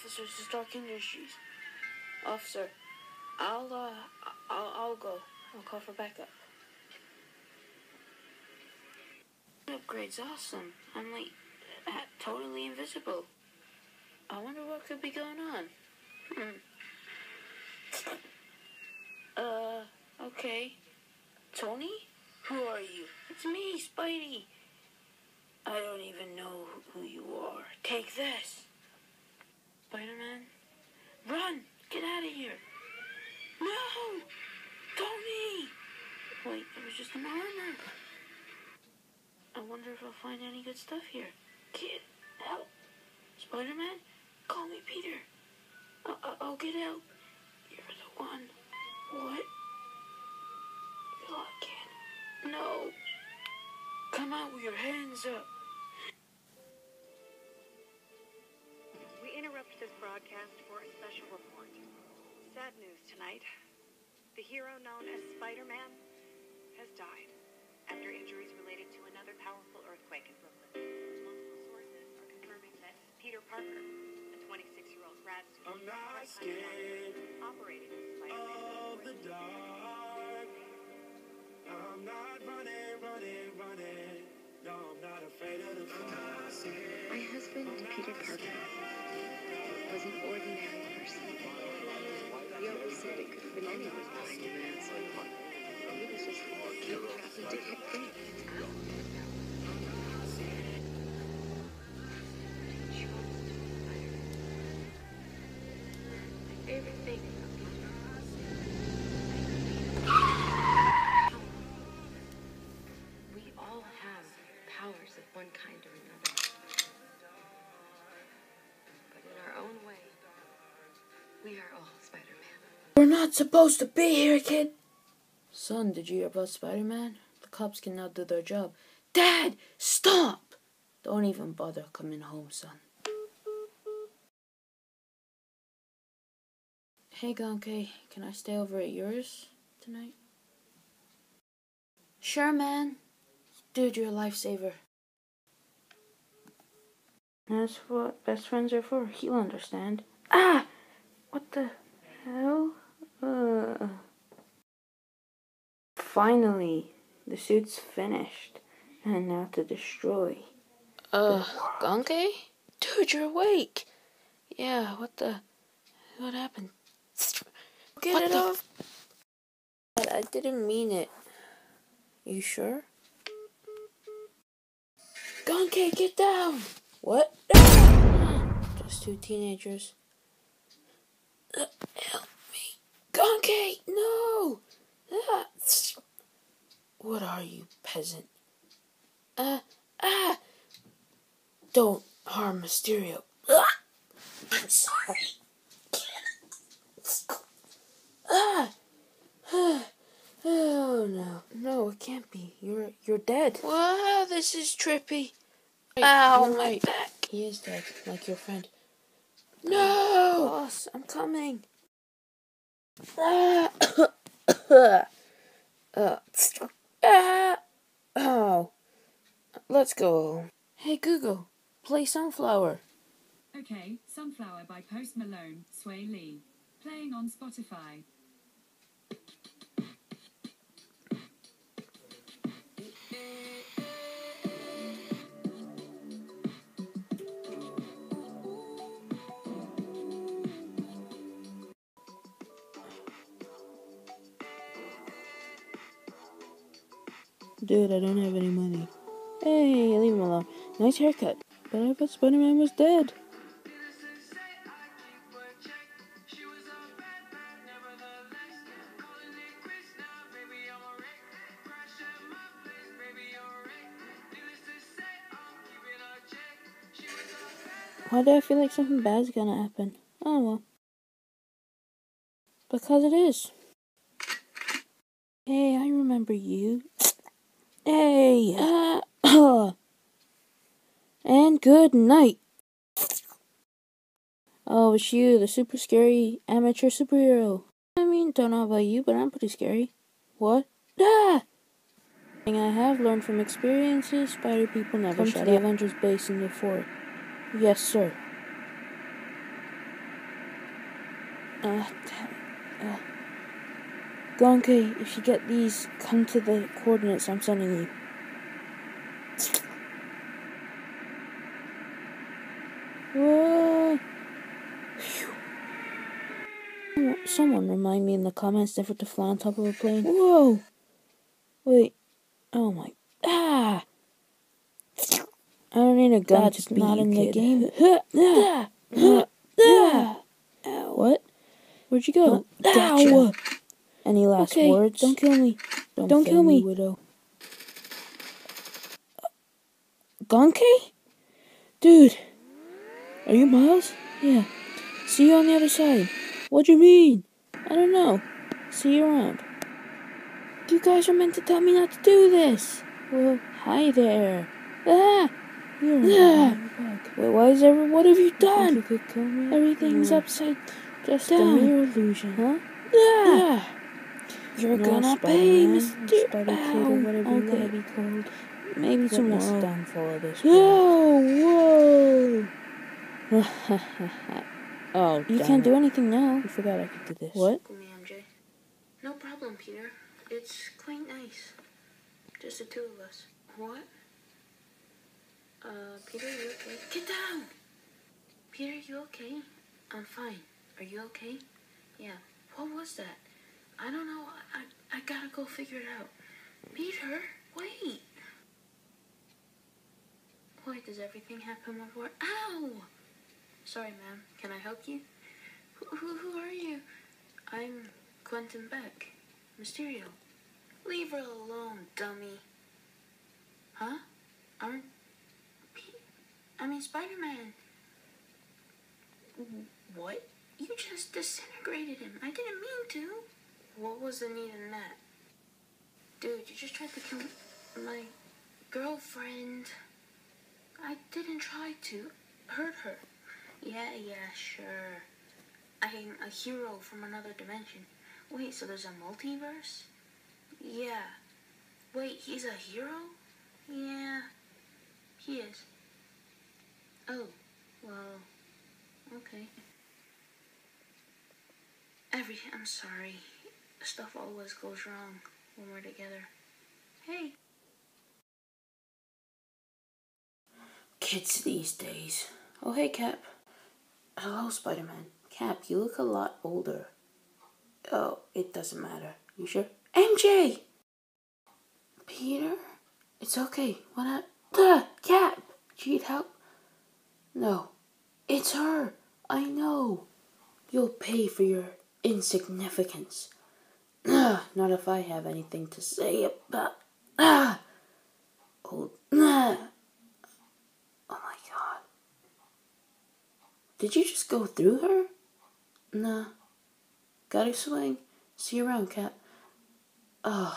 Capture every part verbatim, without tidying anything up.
Officers to Stark Industries. Officer, I'll, uh, I'll, I'll go. I'll call for backup. Upgrade's awesome. I'm, like, uh, totally invisible. I wonder what could be going on. Hmm. Uh, okay. Tony? Who are you? It's me, Spidey. I don't even know who you are. Take this. Spider-Man? Run! Get out of here! No! Tony! Wait, it was just an armor. I wonder if I'll find any good stuff here. Kid, help! Spider-Man? Call me Peter. I- I- I'll get out. You're the one. What? Look, kid. No. Come out with your hands up. We interrupt this broadcast for a special report. Sad news tonight. The hero known as Spider-Man has died after injuries related to another powerful earthquake in Brooklyn. Multiple sources are confirming that Peter Parker, a twenty-six-year-old grad student, I'm not scared operating as Spider-Man of the dark. I'm not running, running, running. No, I'm not afraid of the dark. My husband, Peter Parker, was an ordinary person. He always said it could have been anyone behind the mask. He was just walking trapped to get things. My favorite thing about Peter. We all have powers of one kind or another. But in our own way, we are all Spider-Man. We're not supposed to be here, kid. Son, did you hear about Spider-Man? The cops cannot do their job. Dad, stop! Don't even bother coming home, son. Hey, Gonke, can I stay over at yours tonight? Sure, man. Dude, you're a lifesaver. That's what best friends are for. He'll understand. Ah! What the hell? Uh... Finally, the suit's finished. And now to destroy. Uh, Gonke? Dude, you're awake. Yeah, what the... What happened? Get what it the... off. I didn't mean it. You sure? Gonke, get down! What? Just two teenagers. Uh, help me. Gonke, no! Ah. What are you, peasant? Uh, ah! Don't harm Mysterio. Ah. I'm sorry. Ah! Oh no. No, it can't be. You're you're dead. Wow, this is trippy. Ow, you're my right. back. He is dead, like your friend. No! Boss, I'm coming. Ah! uh, ah! Oh. Let's go. Hey, Google, play Sunflower. Okay, Sunflower by Post Malone, Sway Lee. Playing on Spotify. Dude, I don't have any money. Hey, leave him alone. Nice haircut. But I thought Spider-Man was dead. Why do I feel like something bad's gonna happen? Oh well. Because it is. Hey, I remember you. Hey! Uh, and good night. Oh, it's you, the super scary amateur superhero. I mean, don't know about you, but I'm pretty scary. What? Ah! Thing I have learned from experiences, spider people never Come shut to the Avengers base in the fort. Yes, sir. Uh, uh, Donkey, if you get these, come to the coordinates I'm sending you. Whoa! Phew. Someone remind me in the comments never to fly on top of a plane. Whoa! Wait. Oh my. Ah! I don't need a gun That's to beat not you, in the kid. game. Ah! Ah! Ah! Ow. What? Where'd you go? Huh? Gotcha. Ow! Any last Okay, words? Don't kill me. Don't, Don't fail kill me. widow. Donkey? Dude. Are you Miles? Yeah. See you on the other side. What do you mean? I don't know. See you around. You guys are meant to tell me not to do this. Well, hi there. Ah! You're ah. Wait, why is every? What have you done? You could kill me? Everything's no. upside just down. Just a mere illusion, huh? Ah! ah. You're no, gonna pay, Mister Spider Kid, or whatever okay. you wanna be called. Maybe Witness tomorrow. Downfall of this. Whoa! Whoa! Oh, you can't it. do anything now. I forgot I could do this. What? Me, M J. No problem, Peter. It's quite nice. Just the two of us. What? Uh, Peter, you okay? Get down! Peter, you okay? I'm fine. Are you okay? Yeah. What was that? I don't know. I, I gotta go figure it out. Peter, wait! Why does everything happen before? Ow! Sorry, ma'am. Can I help you? Who, who, who are you? I'm Quentin Beck. Mysterio. Leave her alone, dummy. Huh? Aren't... I mean, Spider-Man. What? You just disintegrated him. I didn't mean to. What was the need in that? Dude, you just tried to kill my girlfriend. I didn't try to hurt her. Yeah, yeah, sure. I'm a hero from another dimension. Wait, so there's a multiverse? Yeah. Wait, he's a hero? Yeah, he is. Oh, well, okay. Every, I'm sorry. Stuff always goes wrong when we're together. Hey. Kids these days. Oh, hey, Cap. Hello, Spider-Man. Cap, you look a lot older. Oh, it doesn't matter. You sure? M J! Peter? It's okay. What happened? Duh! Cap! Do you need help? No. It's her. I know. You'll pay for your insignificance. Not if I have anything to say about... Ah! Oh, nah. Oh my god. Did you just go through her? Nah. Gotta swing. See you around, Cap. Ugh.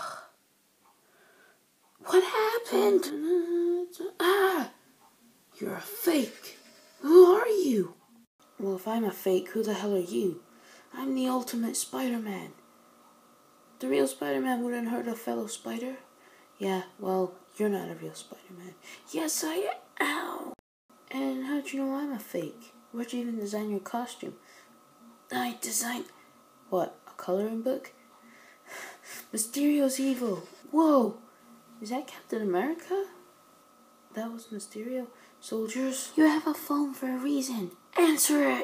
What happened? Ah! You're a fake. Who are you? Well, if I'm a fake, who the hell are you? I'm the ultimate Spider-Man. The real Spider-Man wouldn't hurt a fellow spider. Yeah, well, you're not a real Spider-Man. Yes, I am. Ow! And how'd you know I'm a fake? Where'd you even design your costume? I designed... What, a coloring book? Mysterio's evil. Whoa! Is that Captain America? That was Mysterio? Soldiers? You have a phone for a reason. Answer it!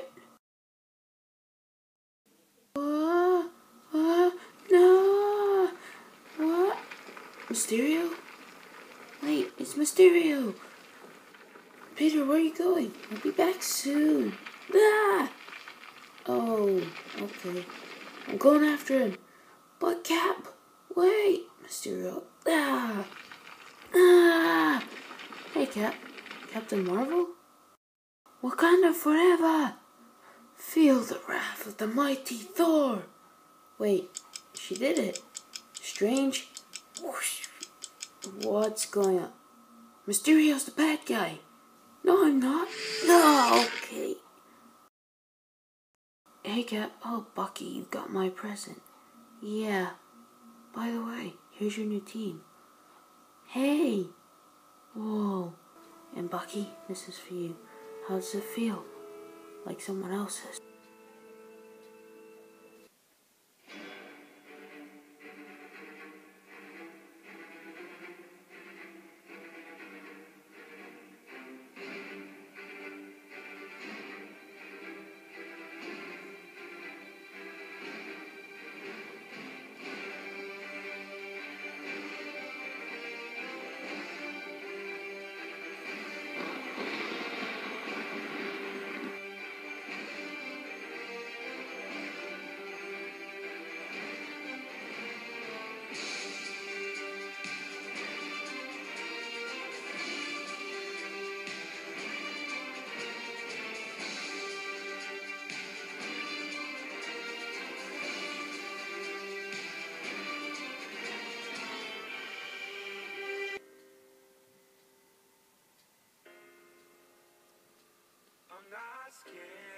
Uh, uh, no! What? Mysterio? Wait, it's Mysterio! Peter, where are you going? I'll be back soon. Ah! Oh, okay. I'm going after him. But Cap, wait! Mysterio. Ah! Ah! Hey, Cap. Captain Marvel? Wakanda forever! Feel the wrath of the mighty Thor! Wait, she did it. Strange. Whoosh. What's going on? Mysterio's the bad guy. No, I'm not. No, okay. Hey, Cap. Oh, Bucky, you got my present. Yeah. By the way, here's your new team. Hey! Whoa. And Bucky, this is for you. How does it feel? Like someone else's? scared.